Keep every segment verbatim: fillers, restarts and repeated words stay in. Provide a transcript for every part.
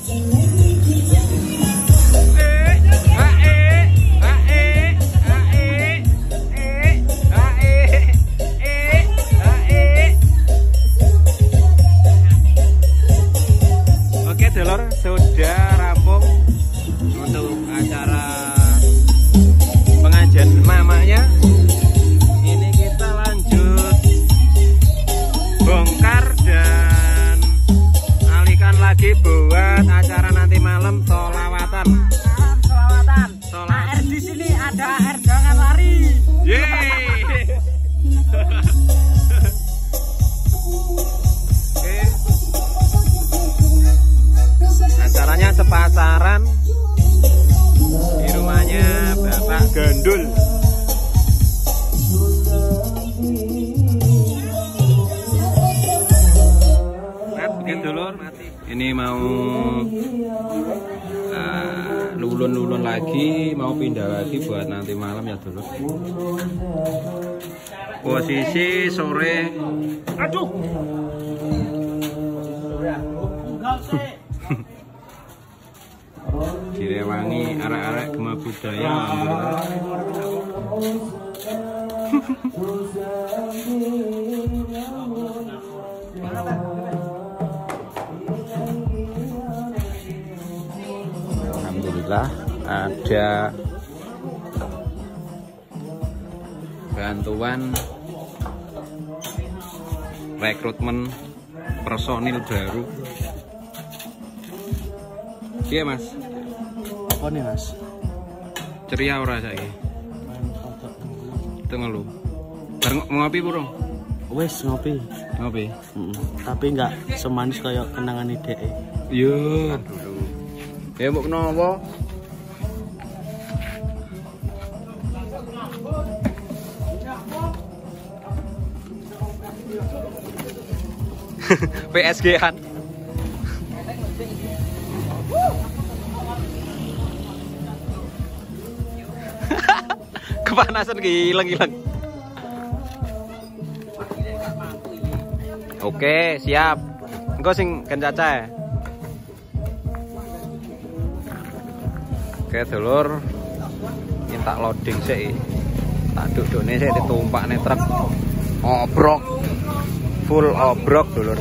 Sudah rampung untuk acara pengajian mamanya. Ini kita lanjut bongkar dan alihkan lagi buat acara nanti malam sholawatan. Sholawatan. Sholawatan. A R di sini ada A R, jangan lari. Yeay. Acaranya sepasaran di rumahnya Bapak Gandul. Mat, bikin dulur. Ini mau lulun-lulun uh, lagi, mau pindah lagi buat nanti malam ya dulur. Posisi sore. Aduh. Direwangi arek-arek Gema Budaya. Alhamdulillah ada bantuan rekrutmen personil baru. Iya mas. Apa nih mas? Ceria ora saiki? Itu ngeluh. Bareng ngopi burung? Wes ngopi. Ngopi. Mm -mm. Tapi nggak semanis kayak kenangan ide. Yo. Ya mbok kenapa? P S G-an. Kepanasan hilang-hilang. Oke, siap. Engko sing kencaca ya. Oke, dulur. Minta loading sih. Tak dudukne sih ditumpakne truk. Obrok. Full obrok, dulur.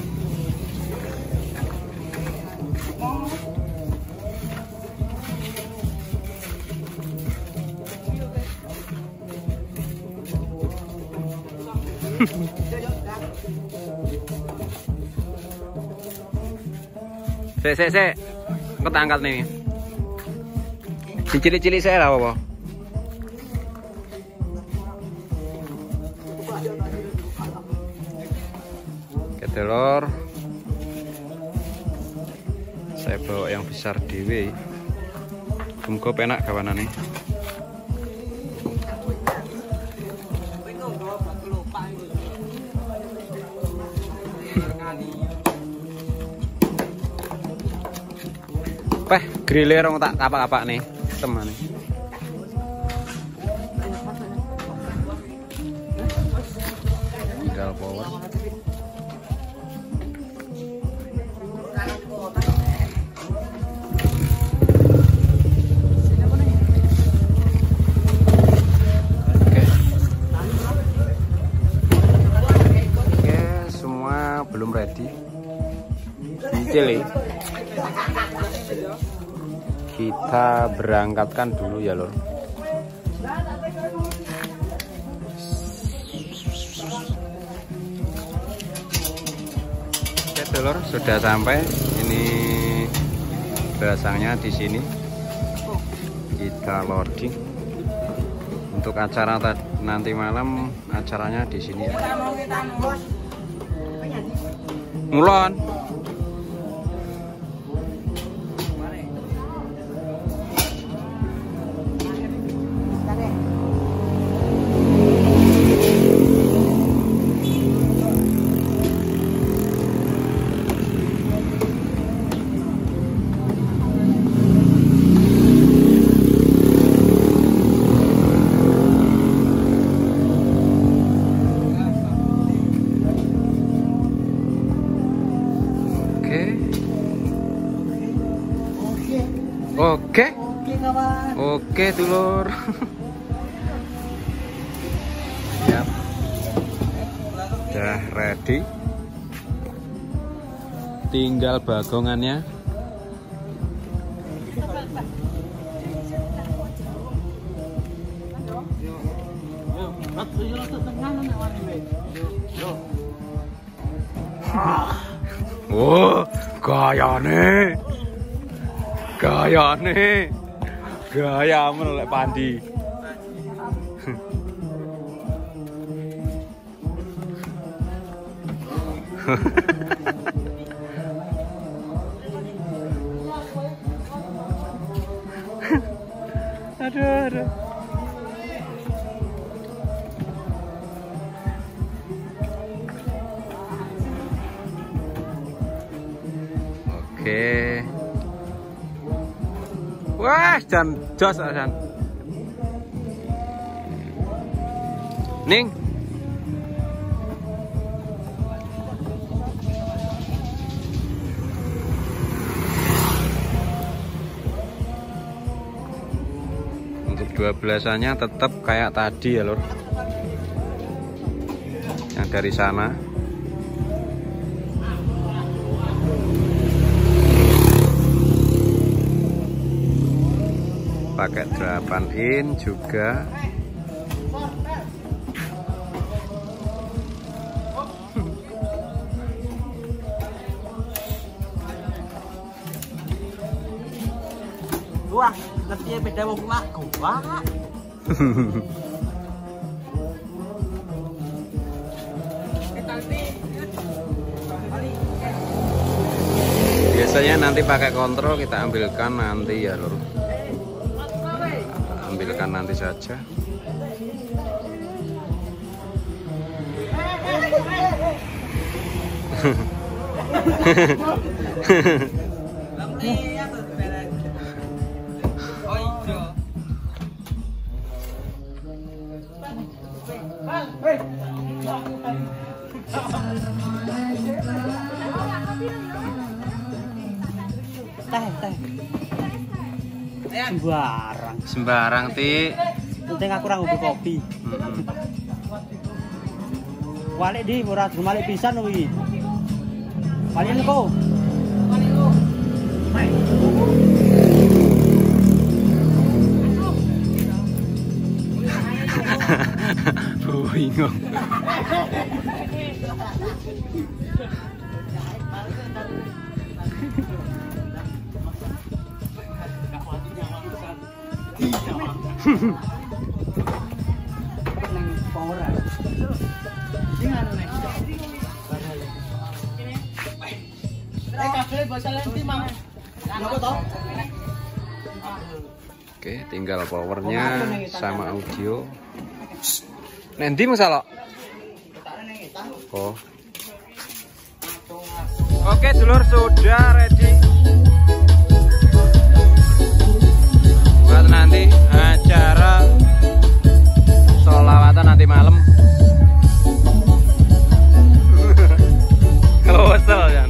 Sek sek sek, aku tak angkat nih. Si cilik-cilik saya lah apa? Ketelor. Saya bawa yang besar dewe. Muga penak kawanane. Peh, griller orang tak kapak-kapak nih, teman nih. Tinggal power. Oke. Oke, semua belum ready. Cili. Kita berangkatkan dulu ya lor. Oke lor, sudah sampai. Ini basangnya di sini. Kita loading untuk acara nanti malam. Acaranya di sini ya. Mulon. Oke dulur. Siap. Udah ready. Tinggal bagongannya. Oh, gayane. Gayane. Gaya melek Pandi. Aduh, aduh. Oke. Wah, jan jos jan. Ning. Untuk dua belasannya tetap kayak tadi ya, Lur. Yang dari sana. Pakai delapan in juga. Wah, ngerti beda wong lagu. Wah. Biasanya nanti pakai kontrol kita ambilkan nanti ya, Lur. Ambilkan nanti saja. Teh, teh. Sembarang. Sembarang, Ti. Penting aku ora ngombe kopi. Mm-mm. Walik di ora gemalik pisan kuwi. Walik kok. Bingung. Oke, tinggal powernya sama audio. Nanti masalah. Oh. Oke, dulur sudah ready. Buat nanti acara sholawatan nanti malam. Kesel kan.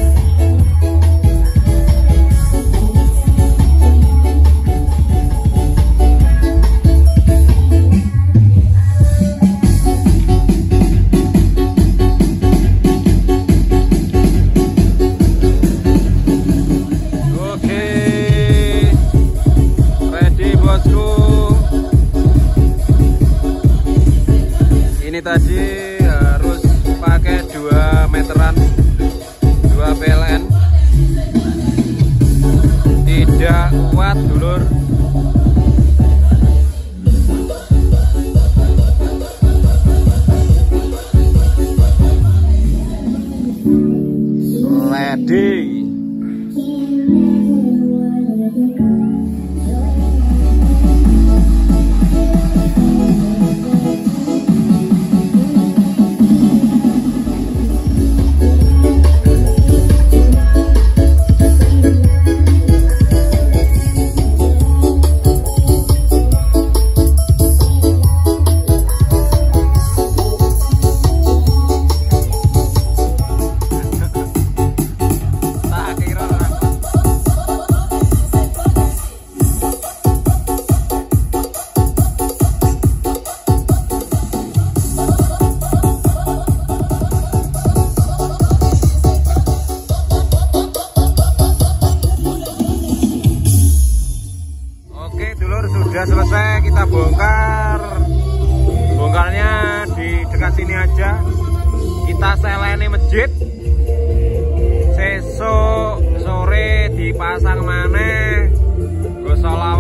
Ini tadi harus pakai dua meteran, dua P L N, tidak kuat dulur. Ready. Oke dulur, sudah selesai kita bongkar. Bongkarnya di dekat sini aja. Kita seleni masjid. Sesuk sore dipasang maneh. Go sholawat